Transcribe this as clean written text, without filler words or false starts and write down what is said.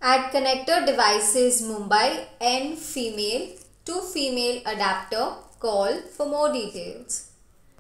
At Connector Devices Mumbai, N female, to female adapter, call for more details.